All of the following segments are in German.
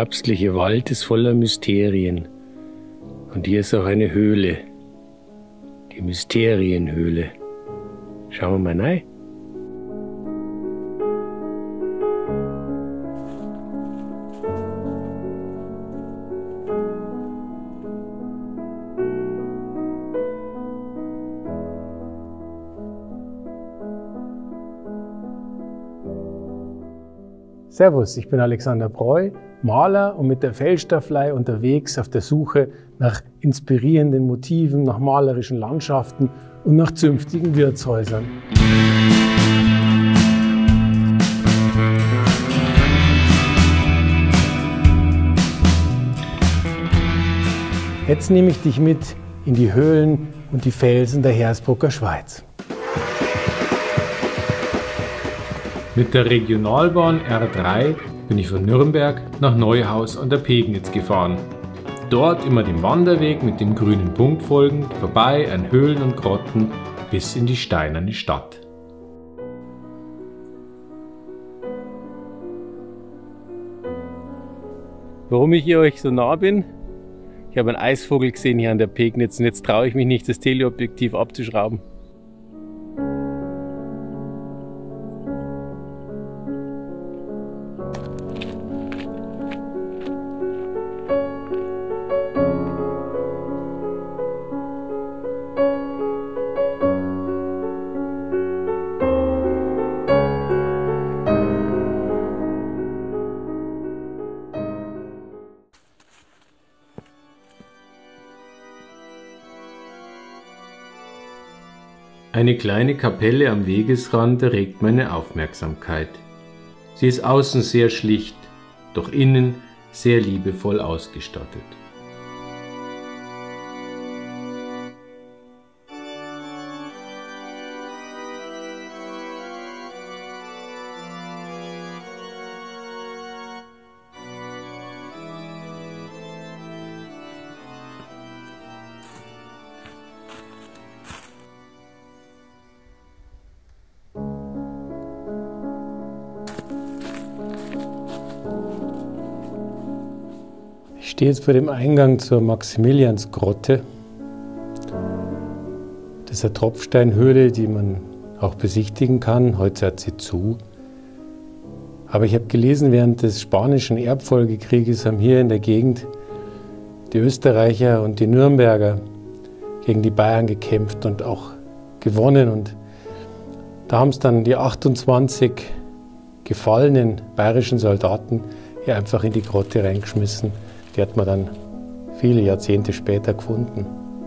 herbstliche Wald ist voller Mysterien. Und hier ist auch eine Höhle. Die Mysterienhöhle. Schauen wir mal rein. Servus, ich bin Alexander Breu, Maler und mit der Feldstaffelei unterwegs auf der Suche nach inspirierenden Motiven, nach malerischen Landschaften und nach zünftigen Wirtshäusern. Jetzt nehme ich dich mit in die Höhlen und die Felsen der Hersbrucker Schweiz. Mit der Regionalbahn R3 bin ich von Nürnberg nach Neuhaus an der Pegnitz gefahren. Dort immer dem Wanderweg mit dem grünen Punkt folgend, vorbei an Höhlen und Grotten bis in die steinerne Stadt. Warum ich hier euch so nah bin? Ich habe einen Eisvogel gesehen hier an der Pegnitz und jetzt traue ich mich nicht, das Teleobjektiv abzuschrauben. Eine kleine Kapelle am Wegesrand erregt meine Aufmerksamkeit. Sie ist außen sehr schlicht, doch innen sehr liebevoll ausgestattet. Ich stehe jetzt vor dem Eingang zur Maximiliansgrotte. Das ist eine Tropfsteinhöhle, die man auch besichtigen kann. Heute hat sie zu. Aber ich habe gelesen, während des Spanischen Erbfolgekrieges haben hier in der Gegend die Österreicher und die Nürnberger gegen die Bayern gekämpft und auch gewonnen. Und da haben es dann die 28 gefallenen bayerischen Soldaten hier einfach in die Grotte reingeschmissen. Die hat man dann viele Jahrzehnte später gefunden.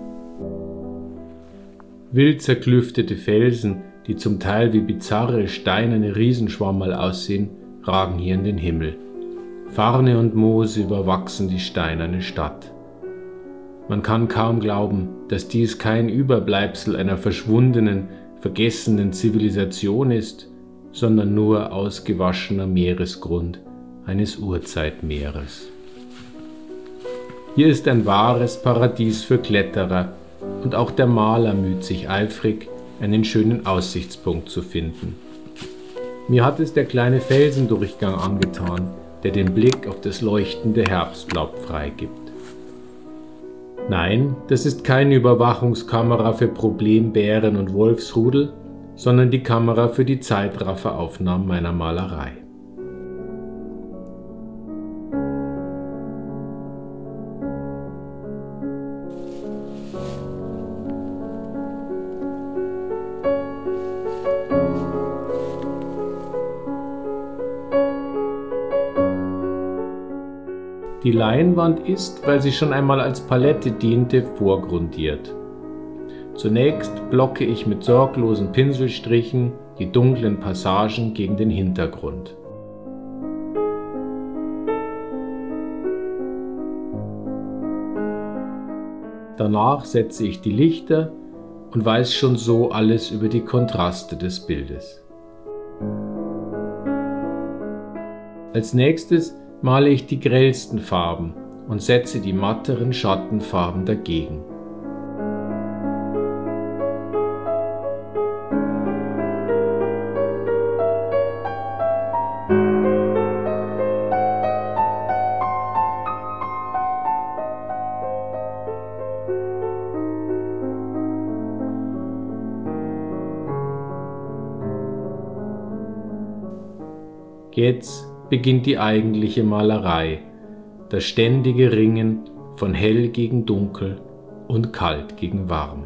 Wild zerklüftete Felsen, die zum Teil wie bizarre steinerne Riesenschwammerl aussehen, ragen hier in den Himmel. Farne und Moose überwachsen die steinerne Stadt. Man kann kaum glauben, dass dies kein Überbleibsel einer verschwundenen, vergessenen Zivilisation ist, sondern nur ausgewaschener Meeresgrund eines Urzeitmeeres. Hier ist ein wahres Paradies für Kletterer und auch der Maler müht sich eifrig, einen schönen Aussichtspunkt zu finden. Mir hat es der kleine Felsendurchgang angetan, der den Blick auf das leuchtende Herbstlaub freigibt. Nein, das ist keine Überwachungskamera für Problembären und Wolfsrudel, sondern die Kamera für die Zeitrafferaufnahmen meiner Malerei. Die Leinwand ist, weil sie schon einmal als Palette diente, vorgrundiert. Zunächst blocke ich mit sorglosen Pinselstrichen die dunklen Passagen gegen den Hintergrund. Danach setze ich die Lichter und weiß schon so alles über die Kontraste des Bildes. Als nächstes male ich die grellsten Farben und setze die matteren Schattenfarben dagegen. Jetzt beginnt die eigentliche Malerei, das ständige Ringen von hell gegen dunkel und kalt gegen warm.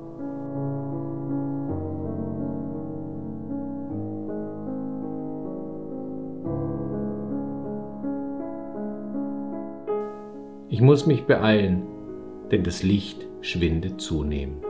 Ich muss mich beeilen, denn das Licht schwindet zunehmend.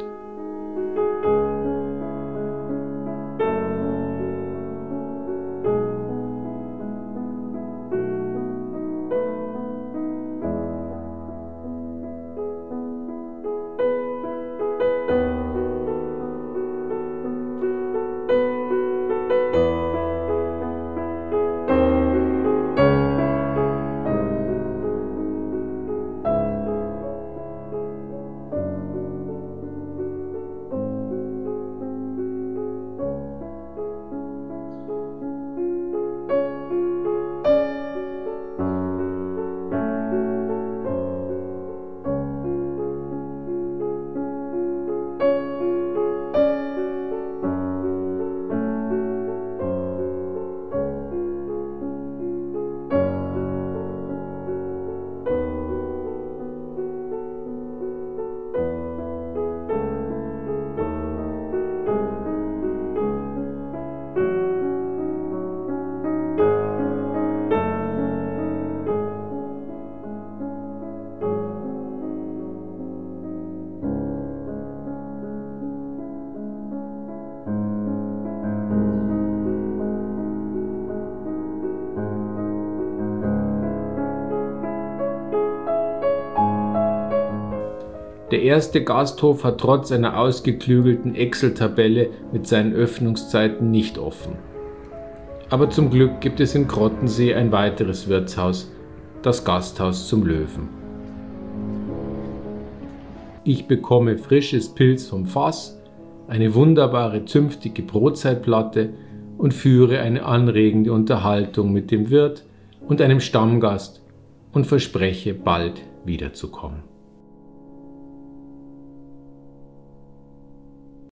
Der erste Gasthof hat trotz einer ausgeklügelten Excel-Tabelle mit seinen Öffnungszeiten nicht offen. Aber zum Glück gibt es in Krottensee ein weiteres Wirtshaus, das Gasthaus zum Löwen. Ich bekomme frisches Pilz vom Fass, eine wunderbare zünftige Brotzeitplatte und führe eine anregende Unterhaltung mit dem Wirt und einem Stammgast und verspreche, bald wiederzukommen.